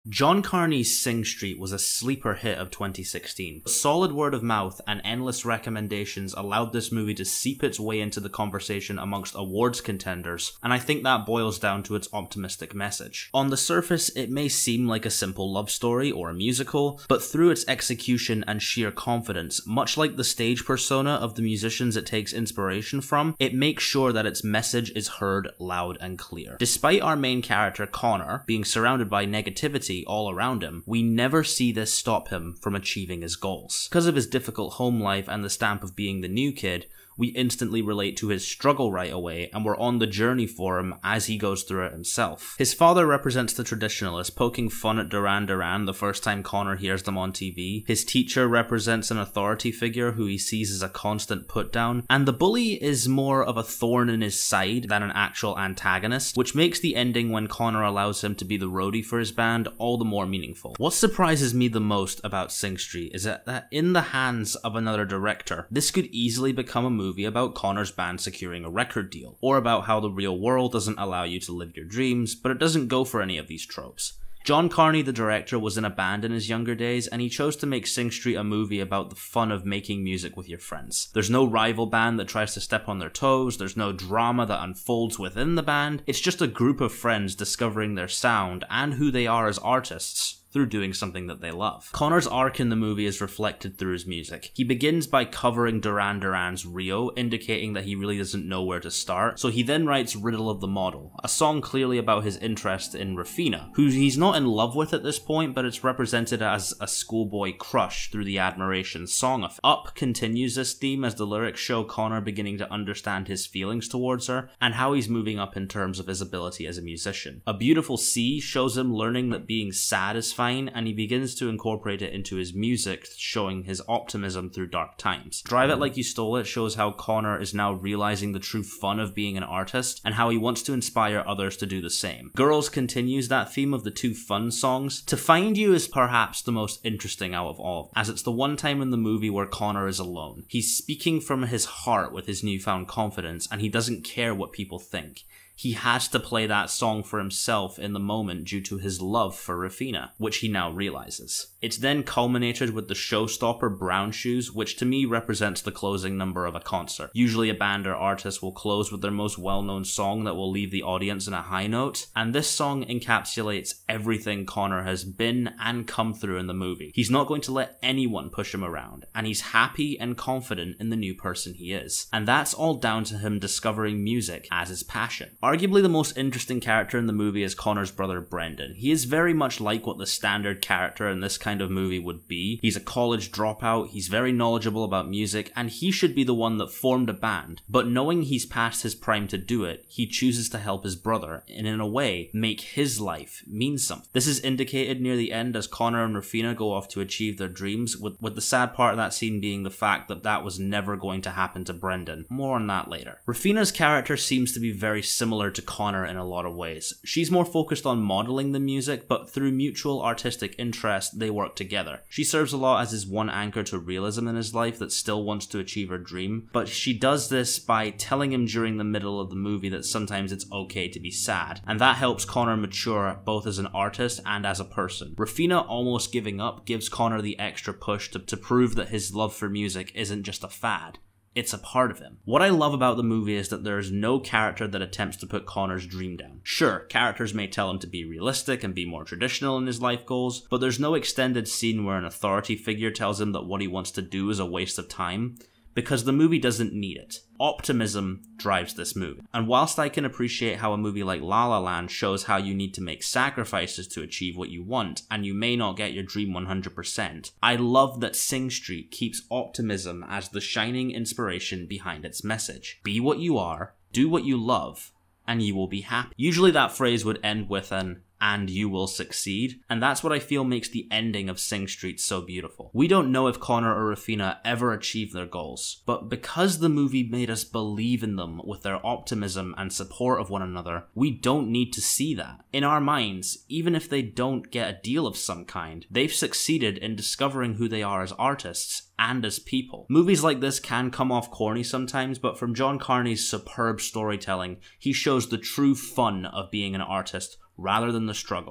John Carney's Sing Street was a sleeper hit of 2016. Solid word of mouth and endless recommendations allowed this movie to seep its way into the conversation amongst awards contenders, and I think that boils down to its optimistic message. On the surface, it may seem like a simple love story or a musical, but through its execution and sheer confidence, much like the stage persona of the musicians it takes inspiration from, it makes sure that its message is heard loud and clear. Despite our main character, Connor, being surrounded by negativity all around him, we never see this stop him from achieving his goals. Because of his difficult home life and the stamp of being the new kid, we instantly relate to his struggle right away, and we're on the journey for him as he goes through it himself. His father represents the traditionalist, poking fun at Duran Duran the first time Connor hears them on TV. His teacher represents an authority figure who he sees as a constant put-down, and the bully is more of a thorn in his side than an actual antagonist, which makes the ending when Connor allows him to be the roadie for his band all the more meaningful. What surprises me the most about Sing Street is that in the hands of another director, this could easily become a movie about Connor's band securing a record deal, or about how the real world doesn't allow you to live your dreams, but it doesn't go for any of these tropes. John Carney, the director, was in a band in his younger days, and he chose to make Sing Street a movie about the fun of making music with your friends. There's no rival band that tries to step on their toes, there's no drama that unfolds within the band, it's just a group of friends discovering their sound and who they are as artists through doing something that they love. Connor's arc in the movie is reflected through his music. He begins by covering Duran Duran's Rio, indicating that he really doesn't know where to start, so he then writes Riddle of the Model, a song clearly about his interest in Rafina, who he's not in love with at this point, but it's represented as a schoolboy crush through the admiration song of. Up continues this theme as the lyrics show Connor beginning to understand his feelings towards her, and how he's moving up in terms of his ability as a musician. A Beautiful Sea shows him learning that being sad is fine, and he begins to incorporate it into his music, showing his optimism through dark times. Drive It Like You Stole It shows how Connor is now realizing the true fun of being an artist, and how he wants to inspire others to do the same. Girls continues that theme of the two fun songs. To Find You is perhaps the most interesting out of all, as it's the one time in the movie where Connor is alone. He's speaking from his heart with his newfound confidence, and he doesn't care what people think. He has to play that song for himself in the moment due to his love for Rafina, which he now realizes. It's then culminated with the showstopper Brown Shoes, which to me represents the closing number of a concert. Usually a band or artist will close with their most well-known song that will leave the audience in a high note, and this song encapsulates everything Connor has been and come through in the movie. He's not going to let anyone push him around, and he's happy and confident in the new person he is. And that's all down to him discovering music as his passion. Arguably the most interesting character in the movie is Connor's brother Brendan. He is very much like what the standard character in this kind of movie would be. He's a college dropout, he's very knowledgeable about music, and he should be the one that formed a band. But knowing he's past his prime to do it, he chooses to help his brother, and in a way, make his life mean something. This is indicated near the end as Connor and Rafina go off to achieve their dreams, with the sad part of that scene being the fact that that was never going to happen to Brendan. More on that later. Rafina's character seems to be very similar to Connor in a lot of ways. She's more focused on modeling the music, but through mutual artistic interest, they work together. She serves a lot as his one anchor to realism in his life that still wants to achieve her dream, but she does this by telling him during the middle of the movie that sometimes it's okay to be sad, and that helps Connor mature both as an artist and as a person. Rafina almost giving up gives Connor the extra push to prove that his love for music isn't just a fad. It's a part of him. What I love about the movie is that there is no character that attempts to put Connor's dream down. Sure, characters may tell him to be realistic and be more traditional in his life goals, but there's no extended scene where an authority figure tells him that what he wants to do is a waste of time, because the movie doesn't need it. Optimism drives this movie. And whilst I can appreciate how a movie like La La Land shows how you need to make sacrifices to achieve what you want, and you may not get your dream 100%, I love that Sing Street keeps optimism as the shining inspiration behind its message. Be what you are, do what you love, and you will be happy. Usually that phrase would end with an "and you will succeed," and that's what I feel makes the ending of Sing Street so beautiful. We don't know if Connor or Rafina ever achieve their goals, but because the movie made us believe in them with their optimism and support of one another, we don't need to see that. In our minds, even if they don't get a deal of some kind, they've succeeded in discovering who they are as artists and as people. Movies like this can come off corny sometimes, but from John Carney's superb storytelling, he shows the true fun of being an artist rather than the struggle,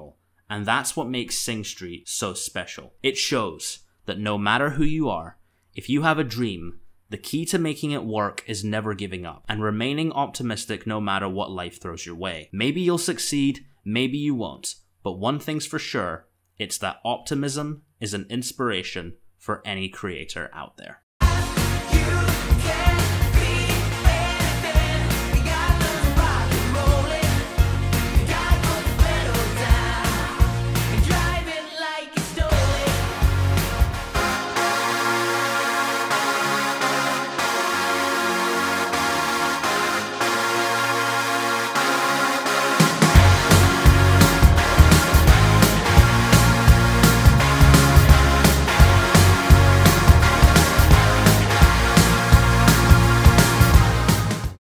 And that's what makes Sing Street so special. It shows that no matter who you are, if you have a dream, the key to making it work is never giving up and remaining optimistic no matter what life throws your way. Maybe you'll succeed, maybe you won't, but one thing's for sure, it's that optimism is an inspiration for any creator out there.